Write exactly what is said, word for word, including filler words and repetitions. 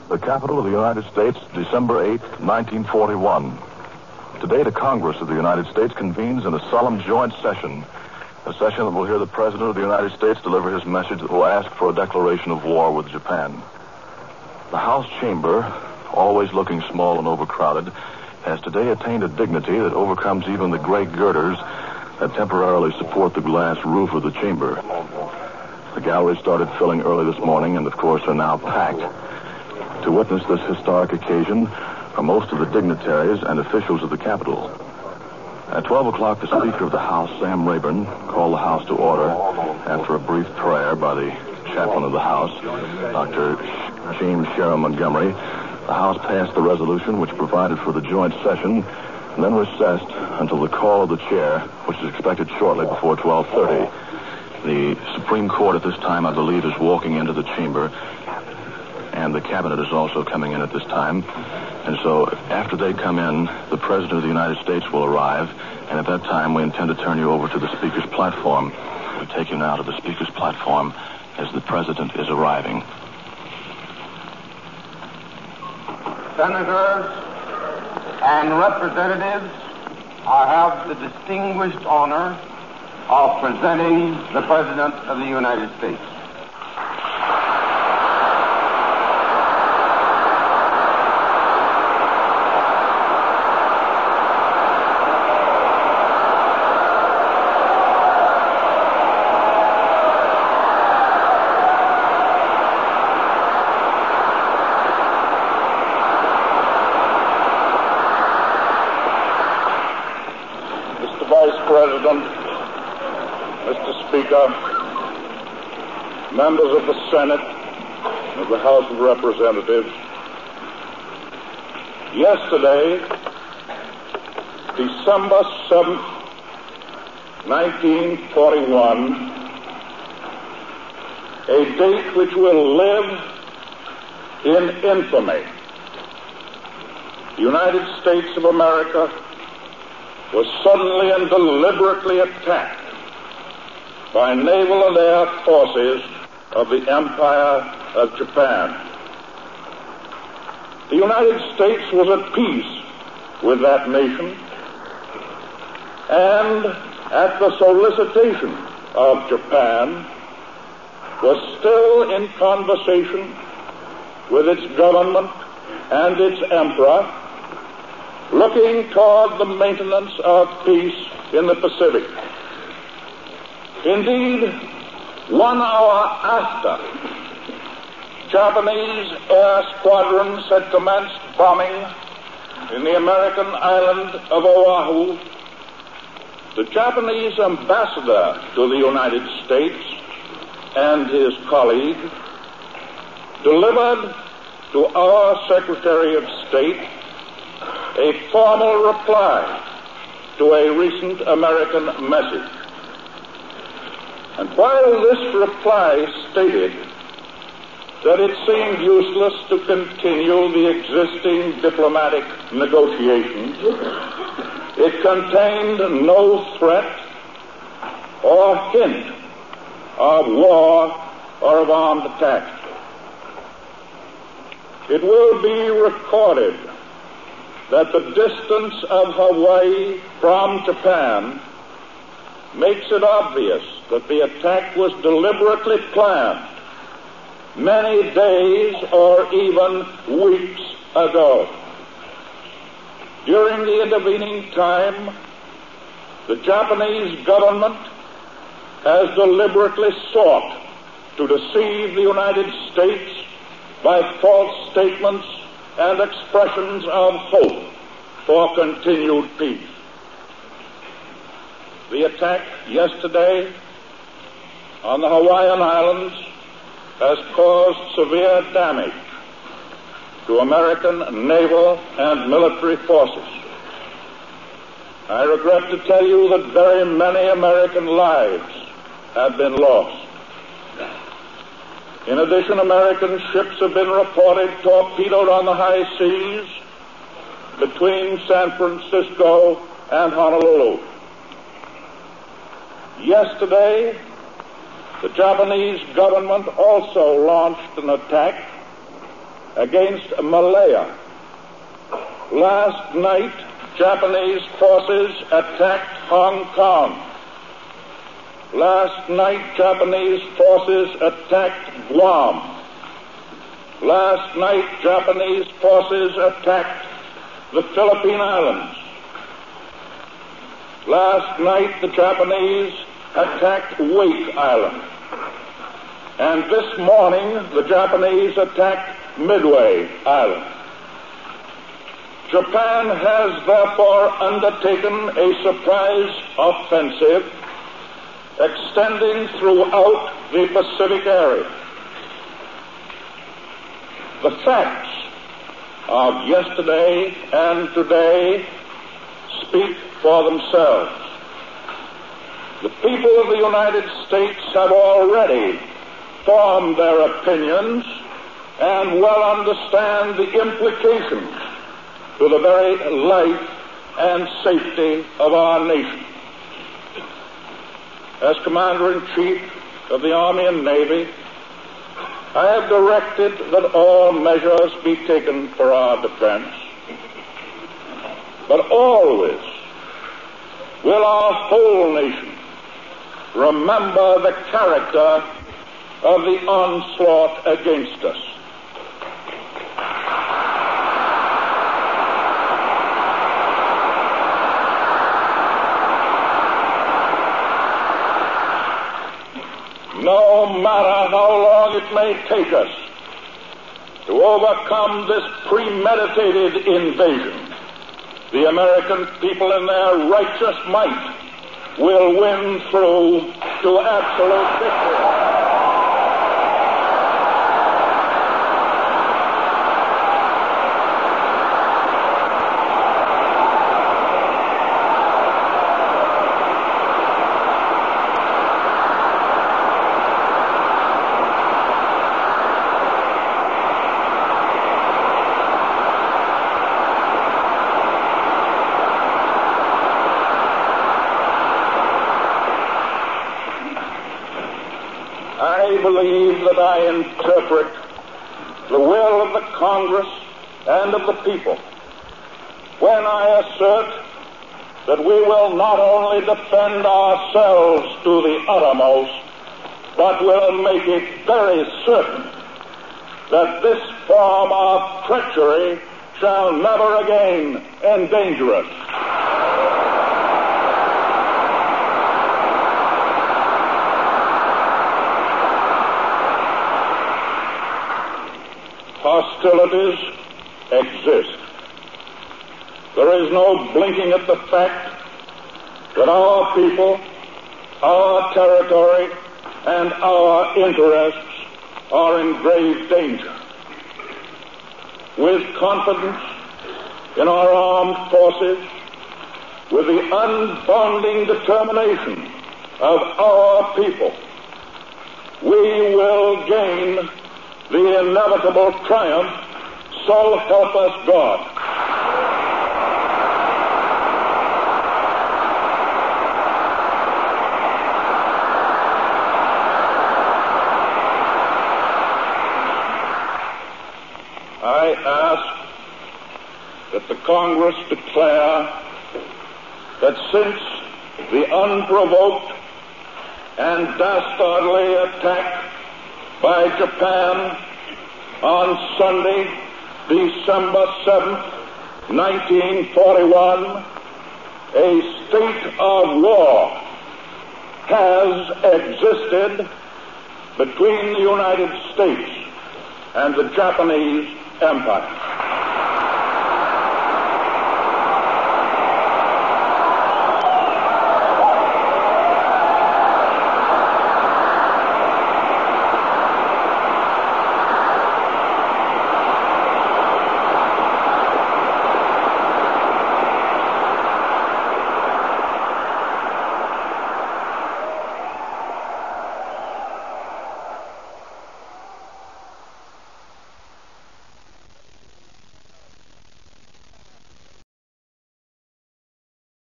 The Capitol of the United States, December eighth, nineteen forty-one. Today, the Congress of the United States convenes in a solemn joint session, a session that will hear the President of the United States deliver his message that will ask for a declaration of war with Japan. The House chamber, always looking small and overcrowded, has today attained a dignity that overcomes even the gray girders that temporarily support the glass roof of the chamber. The gallery started filling early this morning and, of course, are now packed. To witness this historic occasion are most of the dignitaries and officials of the Capitol. At twelve o'clock, the Speaker of the House, Sam Rayburn, called the House to order after a brief prayer by the chaplain of the House, Doctor James Sherrill Montgomery. The House passed the resolution which provided for the joint session and then recessed until the call of the chair, which is expected shortly before twelve thirty. The Supreme Court at this time, I believe, is walking into the chamber, and the Cabinet is also coming in at this time. And so after they come in, the President of the United States will arrive, and at that time we intend to turn you over to the Speaker's platform. We take you now to the Speaker's platform as the President is arriving. Senators and representatives, I have the distinguished honor of presenting the President of the United States. President, Mister Speaker, members of the Senate, of the House of Representatives, yesterday, December seventh, nineteen forty-one, a date which will live in infamy, the United States of America was suddenly and deliberately attacked by naval and air forces of the Empire of Japan. The United States was at peace with that nation, and at the solicitation of Japan, was still in conversation with its government and its emperor, looking toward the maintenance of peace in the Pacific. Indeed, one hour after Japanese air squadrons had commenced bombing in the American island of Oahu, the Japanese ambassador to the United States and his colleague delivered to our Secretary of State a formal reply to a recent American message. And while this reply stated that it seemed useless to continue the existing diplomatic negotiations, it contained no threat or hint of war or of armed attack. It will be recorded that the distance of Hawaii from Japan makes it obvious that the attack was deliberately planned many days or even weeks ago. During the intervening time, the Japanese government has deliberately sought to deceive the United States by false statements and expressions of hope for continued peace. The attack yesterday on the Hawaiian Islands has caused severe damage to American naval and military forces. I regret to tell you that very many American lives have been lost. In addition, American ships have been reported torpedoed on the high seas between San Francisco and Honolulu. Yesterday, the Japanese government also launched an attack against Malaya. Last night, Japanese forces attacked Hong Kong. Last night, Japanese forces attacked Guam. Last night, Japanese forces attacked the Philippine Islands. Last night, the Japanese attacked Wake Island. And this morning, the Japanese attacked Midway Island. Japan has therefore undertaken a surprise offensive extending throughout the Pacific area. The facts of yesterday and today speak for themselves. The people of the United States have already formed their opinions and well understand the implications to the very life and safety of our nation. As Commander-in-Chief of the Army and Navy, I have directed that all measures be taken for our defense. But always will our whole nation remember the character of the onslaught against us. No matter how long it may take us to overcome this premeditated invasion, the American people in their righteous might will win through to absolute victory. I believe that I interpret the will of the Congress and of the people when I assert that we will not only defend ourselves to the uttermost, but will make it very certain that this form of treachery shall never again endanger us. Hostilities exist. There is no blinking at the fact that our people, our territory, and our interests are in grave danger. With confidence in our armed forces, with the unbonding determination of our people, we will gain the inevitable triumph, so help us God. I ask that the Congress declare that since the unprovoked and dastardly attack by Japan on Sunday, December seventh, nineteen forty-one, a state of war has existed between the United States and the Japanese Empire.